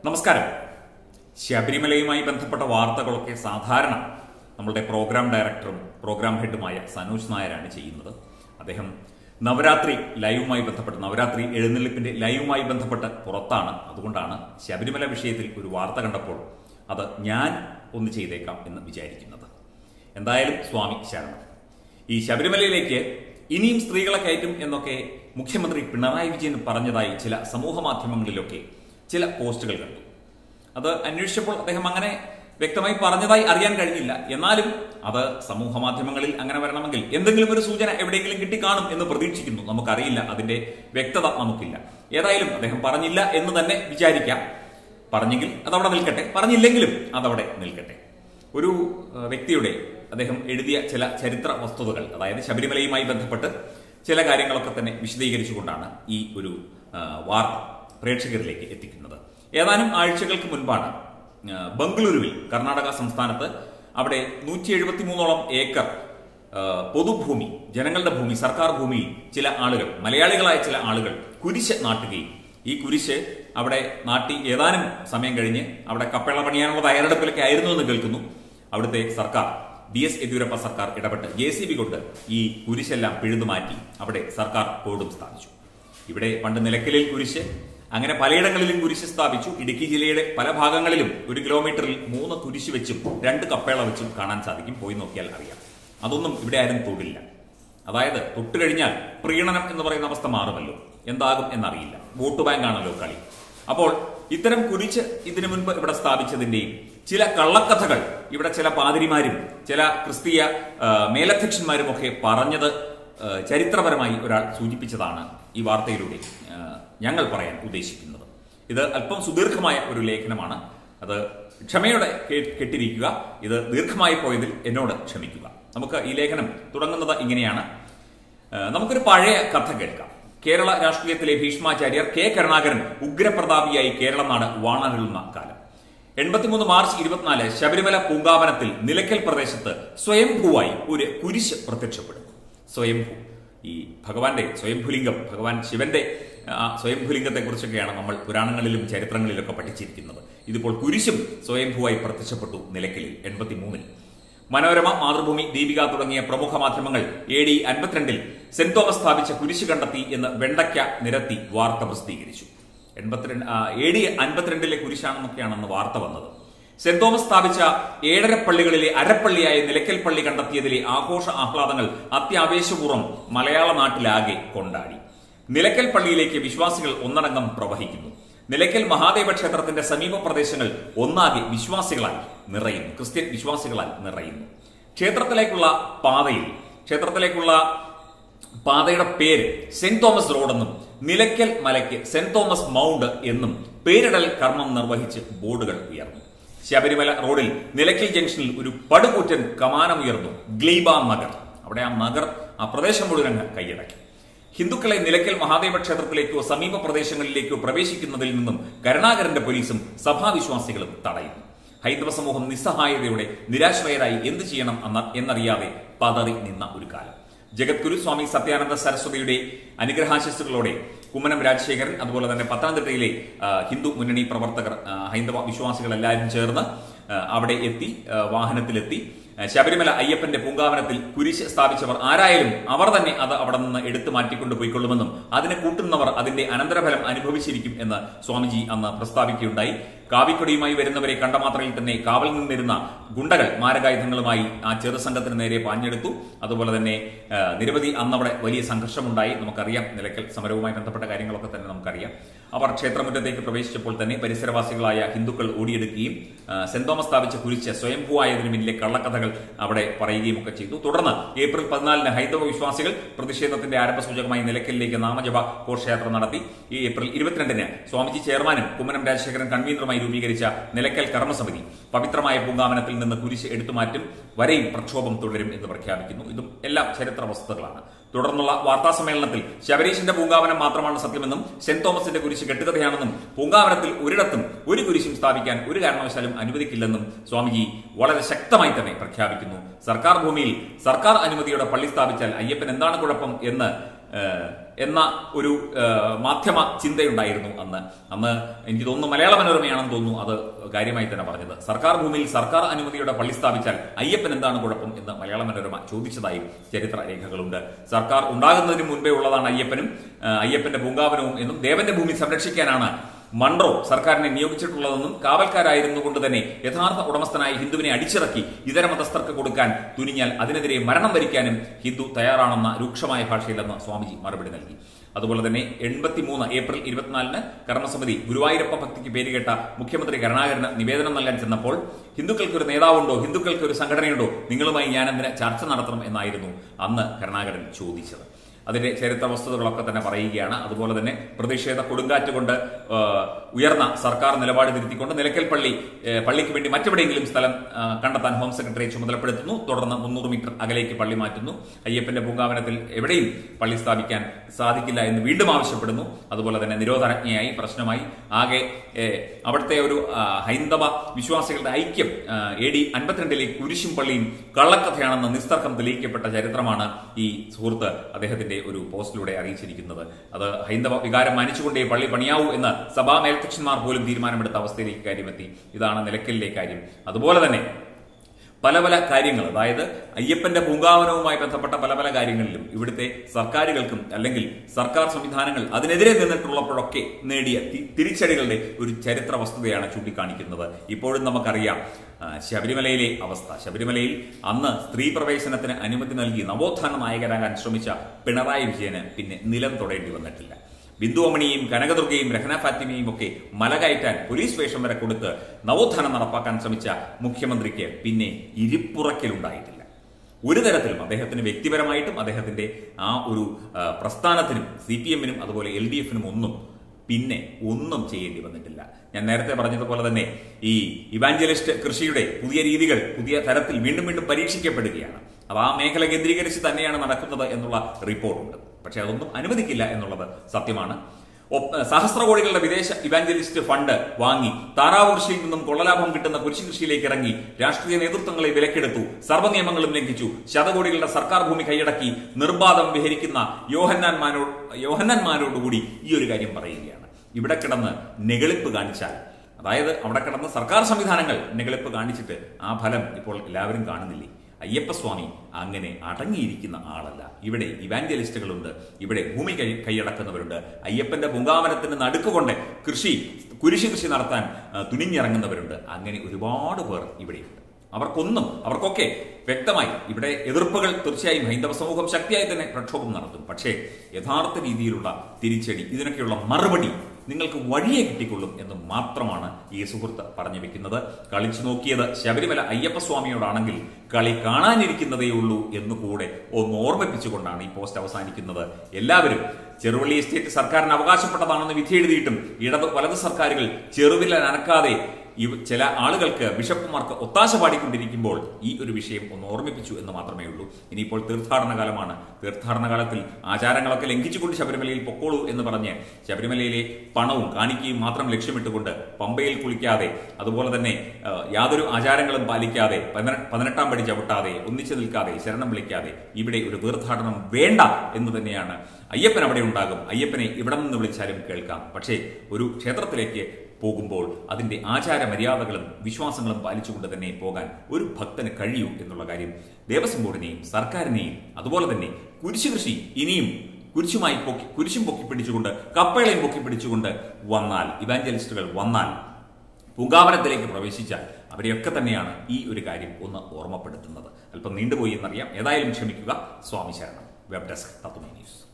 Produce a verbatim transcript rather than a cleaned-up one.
നമസ്കാരം. ശബരിമലയുമായി ബന്ധപ്പെട്ട വാർത്തകളൊക്കെ സാധാരണ നമ്മളുടെ പ്രോഗ്രാം ഡയറക്ടറും പ്രോഗ്രാം ഹെഡുമായ സനോജ് നായരാണ് ചെയ്യുന്നത്. അദ്ദേഹം നവരാത്രി ലൈവുമായി ബന്ധപ്പെട്ട് നവരാത്രി എഴുന്നള്ളിപ്പിന്റെ ലൈവുമായി ബന്ധപ്പെട്ട് പുറത്താണ്. അതുകൊണ്ടാണ് ശബരിമല വിഷയത്തിൽ ഒരു വാർത്ത കണ്ടപ്പോൾ അത് ഞാൻ ഒന്ന് ചെയ്തേക്കാം എന്ന് വിചാരിക്കുന്നത്. എന്തായാലും സ്വാമി ശരണം. ഈ ശബരിമലയിലേക്ക് ഇനിയും സ്ത്രീകളെ കയറ്റും എന്നൊക്കെ മുഖ്യമന്ത്രി പിണറായി വിജയൻ പറഞ്ഞതായി ചില സമൂഹ മാധ്യമങ്ങളിലൊക്കെ ചില പോസ്റ്റുകൾ കണ്ടു. അത് അന്വേഷിച്ചപ്പോൾ അദ്ദേഹം അങ്ങനെ വ്യക്തമായി പറഞ്ഞതായി അറിയാൻ കഴിഞ്ഞില്ല. എന്നാലും അത് സമൂഹ മാധ്യമങ്ങളിൽ അങ്ങനെ വരണമെങ്കിൽ എന്തെങ്കിലും ഒരു സൂചന എവിടെയെങ്കിലും കിട്ടിക്കാണും എന്ന് പ്രതീക്ഷിക്കുന്നു. നമുക്കറിയില്ല, അതിന്റെ വ്യക്തത നമുക്കില്ല. ഏതായാലും അദ്ദേഹം പറഞ്ഞില്ല എന്ന് തന്നെ വിചാരിക്കാം. പറഞ്ഞെങ്കിൽ അതവിടെ നിൽക്കട്ടെ, പറഞ്ഞില്ലെങ്കിലും അതവിടെ നിൽക്കട്ടെ. ഒരു വ്യക്തിയുടെ അദ്ദേഹം എഴുതിയ ചില ചരിത്ര വസ്തുതകൾ, അതായത് ശബരിമലയുമായി ബന്ധപ്പെട്ട് ചില കാര്യങ്ങളൊക്കെ തന്നെ വിശദീകരിച്ചുകൊണ്ടാണ് ഈ ഒരു വാർത്ത പ്രേക്ഷകരിലേക്ക് എത്തിക്കുന്നത്. ഏതാനും ആഴ്ചകൾക്ക് മുൻപാണ് ബംഗളൂരുവിൽ, കർണാടക സംസ്ഥാനത്ത്, അവിടെ നൂറ്റി എഴുപത്തി മൂന്നോളം ഏക്കർ പൊതുഭൂമി, ജനങ്ങളുടെ ഭൂമി, സർക്കാർ ഭൂമിയിൽ ചില ആളുകൾ, മലയാളികളായ ചില ആളുകൾ കുരിശ് നാട്ടുകയും ഈ കുരിശ് അവിടെ നാട്ടി ഏതാനും സമയം കഴിഞ്ഞ് അവിടെ കപ്പേള പണിയാനുള്ള തയ്യാറെടുപ്പിലൊക്കെ ആയിരുന്നു എന്ന് കേൾക്കുന്നു. അവിടുത്തെ സർക്കാർ, ബി എസ് യെദ്യൂരപ്പ സർക്കാർ ഇടപെട്ട് ജെ സി ബി കൊണ്ട് ഈ കുരിശെല്ലാം പിഴുതു മാറ്റി അവിടെ സർക്കാർ കോഡും സ്ഥാപിച്ചു. ഇവിടെ പണ്ട് നിലയ്ക്കലിൽ കുരിശ്, അങ്ങനെ പലയിടങ്ങളിലും കുരിശ് സ്ഥാപിച്ചു. ഇടുക്കി ജില്ലയുടെ പല ഭാഗങ്ങളിലും ഒരു കിലോമീറ്ററിൽ മൂന്ന് കുരിശ് വെച്ചും രണ്ട് കപ്പേള വെച്ചും കാണാൻ സാധിക്കും. പോയി നോക്കിയാൽ അറിയാം. അതൊന്നും ഇവിടെ ആരും തൊടില്ല. അതായത് തൊട്ട് കഴിഞ്ഞാൽ പ്രീണനം എന്ന് പറയുന്ന അവസ്ഥ മാറുമല്ലോ, എന്താകും എന്നറിയില്ല. വോട്ട് ബാങ്ക് ആണല്ലോ കളി. അപ്പോൾ ഇത്തരം കുരിശ് ഇതിനു മുൻപ് ഇവിടെ സ്ഥാപിച്ചതിന്റെയും ചില കള്ളക്കഥകൾ ഇവിടെ ചില പാതിരിമാരും ചില ക്രിസ്തീയ മേലധ്യക്ഷന്മാരും ഒക്കെ പറഞ്ഞത് ചരിത്രപരമായി ഒരാൾ സൂചിപ്പിച്ചതാണ് ഈ വാർത്തയിലൂടെ ഞങ്ങൾ പറയാൻ ഉദ്ദേശിക്കുന്നത്. ഇത് അല്പം സുദീർഘമായ ഒരു ലേഖനമാണ്. അത് ക്ഷമയോടെ കേട്ടിരിക്കുക. ഇത് ദീർഘമായി പോയതിൽ എന്നോട് ക്ഷമിക്കുക. നമുക്ക് ഈ ലേഖനം തുടങ്ങുന്നത് ഇങ്ങനെയാണ്. നമുക്കൊരു പഴയ കഥ കേൾക്കാം. കേരള രാഷ്ട്രീയത്തിലെ ഭീഷ്മാചാര്യർ കെ കരുണാകരൻ ഉഗ്രപ്രതാപിയായി കേരള നാട് വാണരുളുന്ന കാലം. എൺപത്തിമൂന്ന് മാർച്ച് ഇരുപത്തിനാല് ശബരിമല പൂങ്കാവനത്തിൽ നിലയ്ക്കൽ പ്രദേശത്ത് സ്വയംഭൂവായി ഒരു കുരിശ് പ്രത്യക്ഷപ്പെടുന്നു. സ്വയംഭൂ, ഈ ഭഗവാന്റെ സ്വയംഭുലിംഗം, ഭഗവാൻ ശിവന്റെ സ്വയംഭുലിംഗത്തെ കുറിച്ചൊക്കെയാണ് നമ്മൾ പുരാണങ്ങളിലും ചരിത്രങ്ങളിലൊക്കെ പഠിച്ചിരിക്കുന്നത്. ഇതിപ്പോൾ കുരിശും സ്വയംഭൂവായി പ്രത്യക്ഷപ്പെട്ടു നിലയ്ക്കലിൽ എൺപത്തി മൂന്നിൽ. മനോരമ, മാതൃഭൂമി, ദീപിക തുടങ്ങിയ പ്രമുഖ മാധ്യമങ്ങൾ എ ഡി അൻപത്തിരണ്ടിൽ സെന്റ് തോമസ് സ്ഥാപിച്ച കുരിശ് കണ്ടെത്തി എന്ന് വെണ്ടയ്ക്ക നിരത്തി വാർത്ത പ്രസിദ്ധീകരിച്ചു. എൺപത്തിരണ്ട് എ ഡി അൻപത്തിരണ്ടിലെ കുരിശാണെന്നൊക്കെയാണെന്ന് വാർത്ത വന്നത്. സെന്റ് തോമസ് സ്ഥാപിച്ച ഏഴര പള്ളികളിലെ അരപ്പള്ളിയായ നിലയ്ക്കൽ പള്ളി കണ്ടെത്തിയതിലെ ആഘോഷ ആഹ്ലാദങ്ങൾ അത്യാവേശപൂർവ്വം മലയാള നാട്ടിലാകെ കൊണ്ടാടി. നിലയ്ക്കൽ പള്ളിയിലേക്ക് വിശ്വാസികൾ ഒന്നടങ്കം പ്രവഹിക്കുന്നു. നിലയ്ക്കൽ മഹാദേവ ക്ഷേത്രത്തിന്റെ സമീപ പ്രദേശങ്ങൾ ഒന്നാകെ വിശ്വാസികളാൽ നിറയുന്നു, ക്രിസ്ത്യൻ വിശ്വാസികളാൽ നിറയുന്നു. ക്ഷേത്രത്തിലേക്കുള്ള പാതയിൽ ക്ഷേത്രത്തിലേക്കുള്ള പാതയുടെ പേര് സെന്റ് തോമസ് റോഡെന്നും നിലയ്ക്കൽ മലയ്ക്ക് സെന്റ് തോമസ് മൗണ്ട് എന്നും പേരിടൽ കർമ്മം നിർവഹിച്ച് ബോർഡുകൾ ഉയർന്നു. ശബരിമല റോഡിൽ നിലയ്ക്കൽ ജംഗ്ഷനിൽ ഒരു പടുകൂറ്റൻ കമാനമുയർന്നു. ഗ്ലീബ നഗർ, അവിടെ ആ നഗർ, ആ പ്രദേശം മുഴുവൻ കൈയടക്കി. ഹിന്ദുക്കളെ നിലയ്ക്കൽ മഹാദേവ ക്ഷേത്രത്തിലേക്കോ സമീപ പ്രദേശങ്ങളിലേക്കോ പ്രവേശിക്കുന്നതിൽ നിന്നും കരുണാകരന്റെ പോലീസും സഭാവിശ്വാസികളും തടയുന്നു. ഹൈന്ദവ സമൂഹം നിസ്സഹായതയോടെ നിരാശ്രയരായി എന്ത് ചെയ്യണം എന്നറിയാതെ പതറി നിന്ന ഒരു കാലം. ജഗദ്ഗുരു സ്വാമി സത്യാനന്ദ സരസ്വതിയുടെ അനുഗ്രഹാശിസ്സുകളോടെ കുമ്മനം രാജശേഖരൻ, അതുപോലെ തന്നെ പത്തനംതിട്ടയിലെ ഹിന്ദു മുന്നണി പ്രവർത്തകർ, ഹൈന്ദവ വിശ്വാസികൾ എല്ലാവരും ചേർന്ന് അവിടെ എത്തി, വാഹനത്തിലെത്തി. ശബരിമല അയ്യപ്പന്റെ പൂങ്കാവനത്തിൽ കുരിശ് സ്ഥാപിച്ചവർ ആരായാലും അവർ തന്നെ അത് അവിടെ നിന്ന് എടുത്തു മാറ്റിക്കൊണ്ട് പോയിക്കൊള്ളുമെന്നും അതിനെ കൂട്ടുന്നവർ അതിന്റെ അനന്തരഫലം അനുഭവിച്ചിരിക്കും എന്ന് സ്വാമിജി അന്ന് പ്രസ്താവിക്കുകയുണ്ടായി. കാവിക്കൊടിയുമായി വരുന്നവരെ കണ്ട മാത്രയിൽ തന്നെ കാവൽ നിന്നിരുന്ന ഗുണ്ടകൾ മാരകായുധങ്ങളുമായി ആ ചെറുസംഘത്തിന് നേരെ പാഞ്ഞെടുത്തു. അതുപോലെ തന്നെ നിരവധി അന്നവിടെ വലിയ സംഘർഷമുണ്ടായി. നമുക്കറിയാം, നിലയ്ക്കൽ സമരവുമായി ബന്ധപ്പെട്ട കാര്യങ്ങളൊക്കെ തന്നെ നമുക്കറിയാം. അവർ ക്ഷേത്രമുറ്റത്തേക്ക് പ്രവേശിച്ചപ്പോൾ തന്നെ പരിസരവാസികളായ ഹിന്ദുക്കൾ ഓടിയെടുക്കുകയും സെന്റ് തോമസ് സ്ഥാപിച്ച കുരിശ് സ്വയംഭൂവായതിനു പിന്നിലെ കള്ളക്കഥകൾ അവിടെ പറയുകയും ഒക്കെ ചെയ്തു. തുടർന്ന് ഏപ്രിൽ പതിനാലിന് ഹൈന്ദവ വിശ്വാസികൾ പ്രതിഷേധത്തിന്റെ ആരംഭസൂചകമായി നിലയ്ക്കലിലേക്ക് നാമജപ ഘോഷയാത്ര നടത്തി. ഈ ഏപ്രിൽ ഇരുപത്തിരണ്ടിന് സ്വാമിജി ചെയർമാനും കുമ്മനം രാജശേഖരൻ കൺവീനറുമായി രൂപീകരിച്ച നിലയ്ക്കൽ കർമ്മസമിതി പവിത്രമായ പൂങ്കാവനത്തിൽ നിന്ന് കുരിശ് എടുത്തുമാറ്റും വരെയും പ്രക്ഷോഭം തുടരും എന്ന് പ്രഖ്യാപിക്കുന്നു. ഇതും എല്ലാം ചരിത്ര വസ്തുതകളാണ്. തുടർന്നുള്ള വാർത്താ സമ്മേളനത്തിൽ ശബരീശന്റെ പൂങ്കാവനം മാത്രമാണ് സത്യമെന്നും സെന്റ് തോമസിന്റെ കുരിശ് കെട്ടുകഥയാണെന്നും പൂങ്കാവനത്തിൽ ഒരിടത്തും ഒരു കുരിശും സ്ഥാപിക്കാൻ ഒരു കാരണവശാലും അനുവദിക്കില്ലെന്നും സ്വാമിജി വളരെ ശക്തമായി തന്നെ പ്രഖ്യാപിക്കുന്നു. സർക്കാർ ഭൂമിയിൽ സർക്കാർ അനുമതിയോടെ പള്ളി സ്ഥാപിച്ചാൽ അയ്യപ്പൻ എന്താണ് കുഴപ്പം എന്ന് എന്ന ഒരു മാധ്യമ ചിന്തയുണ്ടായിരുന്നു അന്ന്. അന്ന് എനിക്ക് തോന്നുന്നു മലയാള മനോരമയാണെന്ന് തോന്നുന്നു അത് കാര്യമായി തന്നെ പറഞ്ഞത്. സർക്കാർ ഭൂമിയിൽ സർക്കാർ അനുമതിയോടെ പള്ളി സ്ഥാപിച്ചാൽ അയ്യപ്പൻ എന്താണ് കുഴപ്പം എന്ന് മലയാള മനോരമ ചോദിച്ചതായും ചരിത്ര രേഖകളുണ്ട്. സർക്കാർ ഉണ്ടാകുന്നതിന് മുൻപേ ഉള്ളതാണ് അയ്യപ്പനും അയ്യപ്പന്റെ പൂങ്കാവനവും എന്നും ദേവന്റെ ഭൂമി സംരക്ഷിക്കാനാണ് മൺട്രോ സർക്കാരിനെ നിയോഗിച്ചിട്ടുള്ളതെന്നും കാവൽക്കാരായിരുന്നു കൊണ്ട് തന്നെ യഥാർത്ഥ ഉടമസ്ഥനായി ഹിന്ദുവിനെ അടിച്ചിറക്കി ഇതര മതസ്ഥർക്ക് കൊടുക്കാൻ തുനിഞ്ഞാൽ അതിനെതിരെ മരണം വരിക്കാനും ഹിന്ദു തയ്യാറാണെന്ന രൂക്ഷമായ ഭാഷയിലെന്ന് സ്വാമിജി മറുപടി നൽകി. അതുപോലെ തന്നെ എൺപത്തിമൂന്ന് ഏപ്രിൽ ഇരുപത്തിനാലിന് കർമ്മസമിതി ഗുരുവായൂരപ്പ ഭക്തിക്ക് പേരുകേട്ട മുഖ്യമന്ത്രി കരുണാകരന് നിവേദനം നൽകാൻ ചെന്നപ്പോൾ ഹിന്ദുക്കൾക്ക് ഒരു നേതാവുണ്ടോ, ഹിന്ദുക്കൾക്ക് ഒരു സംഘടനയുണ്ടോ, നിങ്ങളുമായി ഞാൻ എന്തിന് ചർച്ച നടത്തണം എന്നായിരുന്നു അന്ന് കരുണാകരൻ ചോദിച്ചത്. അതിന്റെ ചരിത്ര വസ്തുതകളൊക്കെ തന്നെ പറയുകയാണ്. അതുപോലെ തന്നെ പ്രതിഷേധ കൊടുങ്കാറ്റ് കൊണ്ട് ഉയർന്ന സർക്കാർ നിലപാട് തിരുത്തിക്കൊണ്ട് നിലയ്ക്കൽ പള്ളി പള്ളിക്ക് വേണ്ടി മറ്റെവിടെയെങ്കിലും സ്ഥലം കണ്ടെത്താൻ ഹോം സെക്രട്ടറിയെ ചുമതലപ്പെടുത്തുന്നു. തുടർന്ന് മുന്നൂറ് മീറ്റർ അകലേക്ക് പള്ളി മാറ്റുന്നു. അയ്യപ്പന്റെ പൂങ്കാവനത്തിൽ എവിടെയും പള്ളി സ്ഥാപിക്കാൻ സാധിക്കില്ല എന്ന് വീണ്ടും ആവശ്യപ്പെടുന്നു. അതുപോലെ തന്നെ നിരോധനാജ്ഞയായി പ്രശ്നമായി. ആകെ അവിടുത്തെ ഒരു ഹൈന്ദവ വിശ്വാസികളുടെ ഐക്യം എ ഡി അൻപത്തിരണ്ടിലെ കുരിശും പള്ളിയും കള്ളക്കഥയാണെന്ന് നിസ്തർക്കം തെളിയിക്കപ്പെട്ട ചരിത്രമാണ് ഈ സുഹൃത്ത് അദ്ദേഹത്തിന്റെ ഒരു പോസ്റ്റിലൂടെ അറിയിച്ചിരിക്കുന്നത്. അത് ഹൈന്ദവ വികാരം മാനിച്ചുകൊണ്ടേ പള്ളി പണിയാവൂ എന്ന് സഭാ മേൽത്തച്ഛന്മാർ പോലും തീരുമാനമെടുത്ത അവസ്ഥയിലേക്ക് കാര്യമെത്തി. ഇതാണ് നിലയ്ക്കലിലെ കാര്യം. അതുപോലെ തന്നെ പല പല കാര്യങ്ങൾ, അതായത് അയ്യപ്പന്റെ പൂങ്കാവനവുമായി ബന്ധപ്പെട്ട പല പല കാര്യങ്ങളിലും ഇവിടുത്തെ സർക്കാരുകൾക്കും അല്ലെങ്കിൽ സർക്കാർ സംവിധാനങ്ങൾ അതിനെതിരെ നിന്നിട്ടുള്ളപ്പോഴൊക്കെ നേടിയ തിരിച്ചടികളുടെ ഒരു ചരിത്ര വസ്തുതയാണ് ചൂണ്ടിക്കാണിക്കുന്നത്. ഇപ്പോഴും നമുക്കറിയാം ശബരിമലയിലെ അവസ്ഥ. ശബരിമലയിൽ അന്ന് സ്ത്രീ പ്രവേശനത്തിന് അനുമതി നൽകി നവോത്ഥാന നായകരാകാൻ ശ്രമിച്ച പിണറായി വിജയന് പിന്നെ നിലം തൊടേണ്ടി വന്നിട്ടില്ല. ബിന്ദുവമണിയും കനകദുർഗയും രഹന ഫാത്തിമയും ഒക്കെ മല കയറ്റാൻ പോലീസ് വേഷം വരെ കൊടുത്ത് നവോത്ഥാനം നടപ്പാക്കാൻ ശ്രമിച്ച മുഖ്യമന്ത്രിക്ക് പിന്നെ ഇരിപ്പുറക്കലുണ്ടായിട്ടില്ല. ഒരു തരത്തിലും അദ്ദേഹത്തിന് വ്യക്തിപരമായിട്ടും അദ്ദേഹത്തിന്റെ ആ ഒരു പ്രസ്ഥാനത്തിനും സി പി എമ്മിനും അതുപോലെ എൽ ഡി എഫിനും ഒന്നും പിന്നെ ഒന്നും ചെയ്യേണ്ടി വന്നിട്ടില്ല. ഞാൻ നേരത്തെ പറഞ്ഞതുപോലെ തന്നെ ഈ ഇവാഞ്ചലിസ്റ്റ് കൃഷിയുടെ പുതിയ രീതികൾ പുതിയ തരത്തിൽ വീണ്ടും വീണ്ടും പരീക്ഷിക്കപ്പെടുകയാണ്. അത് ആ മേഖല കേന്ദ്രീകരിച്ച് തന്നെയാണ് നടക്കുന്നത് എന്നുള്ള റിപ്പോർട്ടുണ്ട്. പക്ഷെ അതൊന്നും അനുവദിക്കില്ല എന്നുള്ളത് സത്യമാണ്. സഹസ്ര കോടികളുടെ വിദേശ ഇവാഞ്ചലിസ്റ്റ് ഫണ്ട് വാങ്ങി താറാവ് കൃഷിയിൽ നിന്നും കൊള്ളലാഭം കിട്ടുന്ന കുരിശു കൃഷിയിലേക്ക് ഇറങ്ങി രാഷ്ട്രീയ നേതൃത്വങ്ങളെ വിലക്കെടുത്തു, സർവ്വനിയമങ്ങളും ലംഘിച്ചു, ശതകോടികളുടെ സർക്കാർ ഭൂമി കൈയടക്കി നിർബാധം വിഹരിക്കുന്ന യോഹന്നാൻമാരോട് യോഹന്നാൻമാരോടുകൂടി ഈ ഒരു കാര്യം പറയുകയാണ്. ഇവിടെ കിടന്ന് നെകളിപ്പ് കാണിച്ചാൽ, അതായത് അവിടെ കിടന്ന് സർക്കാർ സംവിധാനങ്ങൾ നെകളിപ്പ് കാണിച്ചിട്ട് ആ ഫലം ഇപ്പോൾ എല്ലാവരും കാണുന്നില്ലേ? അയ്യപ്പസ്വാമി അങ്ങനെ അടങ്ങിയിരിക്കുന്ന ആളല്ല. ഇവിടെ ഇവാഞ്ചലിസ്റ്റുകളുണ്ട്, ഇവിടെ ഭൂമി കൈ കൈയടക്കുന്നവരുണ്ട്, അയ്യപ്പന്റെ പൂങ്കാവനത്തിന് നടുക്കുകൊണ്ട് കൃഷി കുരിശു കൃഷി നടത്താൻ തുനിഞ്ഞിറങ്ങുന്നവരുണ്ട്. അങ്ങനെ ഒരുപാട് പേർ ഇവിടെയുണ്ട്. അവർക്കൊന്നും അവർക്കൊക്കെ വ്യക്തമായി ഇവിടെ എതിർപ്പുകൾ തീർച്ചയായും ഹൈന്ദവ സമൂഹം ശക്തിയായി തന്നെ പ്രക്ഷോഭം നടത്തും. പക്ഷേ യഥാർത്ഥ രീതിയിലുള്ള തിരിച്ചടി, ഇതിനൊക്കെയുള്ള മറുപടി നിങ്ങൾക്ക് വഴിയെ കിട്ടിക്കൊള്ളും എന്ന് മാത്രമാണ് ഈ സുഹൃത്ത് പറഞ്ഞു വെക്കുന്നത്. കളിച്ചു നോക്കിയത് ശബരിമല അയ്യപ്പസ്വാമിയോടാണെങ്കിൽ കളി കാണാനിരിക്കുന്നതേ ഉള്ളൂ എന്നുകൂടെ ഒന്ന് ഓർമ്മിപ്പിച്ചുകൊണ്ടാണ് ഈ പോസ്റ്റ് അവസാനിക്കുന്നത്. എല്ലാവരും ചെറുവള്ളി എസ്റ്റേറ്റ് സർക്കാരിന് അവകാശപ്പെട്ടതാണെന്ന് വിധിയെഴുതിയിട്ടും ഇടത് വലത് സർക്കാരുകൾ ചെറുവില നനക്കാതെ ചില ആളുകൾക്ക് ബിഷപ്പുമാർക്ക് ഒത്താശ പാടിക്കൊണ്ടിരിക്കുമ്പോൾ ഈ ഒരു വിഷയം ഒന്ന് ഓർമ്മിപ്പിച്ചു എന്ന് മാത്രമേ ഉള്ളൂ. ഇനിയിപ്പോൾ തീർത്ഥാടന കാലമാണ്. തീർത്ഥാടന കാലത്തിൽ ആചാരങ്ങളൊക്കെ ലംഘിച്ചുകൊണ്ട് ശബരിമലയിൽ പൊക്കോളൂ എന്ന് പറഞ്ഞ് ശബരിമലയിലെ പണവും കാണിക്കുകയും മാത്രം ലക്ഷ്യമിട്ടുകൊണ്ട് പമ്പയിൽ കുളിക്കാതെ, അതുപോലെ തന്നെ യാതൊരു ആചാരങ്ങളും പാലിക്കാതെ, പതിനെട്ടാം പടി ചവിട്ടാതെ, ഒന്നിച്ചു നിൽക്കാതെ, ശരണം വിളിക്കാതെ ഇവിടെ ഒരു തീർത്ഥാടനം വേണ്ട എന്ന് തന്നെയാണ്. അയ്യപ്പൻ അവിടെ ഉണ്ടാകും, അയ്യപ്പനെ ഇവിടെ നിന്ന് വിളിച്ചാലും കേൾക്കാം. പക്ഷേ ഒരു ക്ഷേത്രത്തിലേക്ക് പോകുമ്പോൾ അതിന്റെ ആചാര മര്യാദകളും വിശ്വാസങ്ങളും പാലിച്ചുകൊണ്ട് തന്നെ പോകാൻ ഒരു ഭക്തന് കഴിയൂ എന്നുള്ള കാര്യം ദേവസ്വം ബോർഡിനെയും സർക്കാരിനെയും അതുപോലെ തന്നെ കുരിശു കൃഷി ഇനിയും കുരിശുമായി പൊക്കി കുരിശും പൊക്കി പിടിച്ചുകൊണ്ട് കപ്പകളെയും പൊക്കി പിടിച്ചുകൊണ്ട് വന്നാൽ, ഇവാഞ്ചലിസ്റ്റുകൾ വന്നാൽ, പൂങ്കാവനത്തിലേക്ക് പ്രവേശിച്ചാൽ അവരെയൊക്കെ തന്നെയാണ് ഈ ഒരു കാര്യം ഒന്ന് ഓർമ്മപ്പെടുത്തുന്നത്. അല്പം നീണ്ടുപോയി എന്നറിയാം. ഏതായാലും ക്ഷമിക്കുക. സ്വാമി ശരണം. Web desk Tatwamayi news.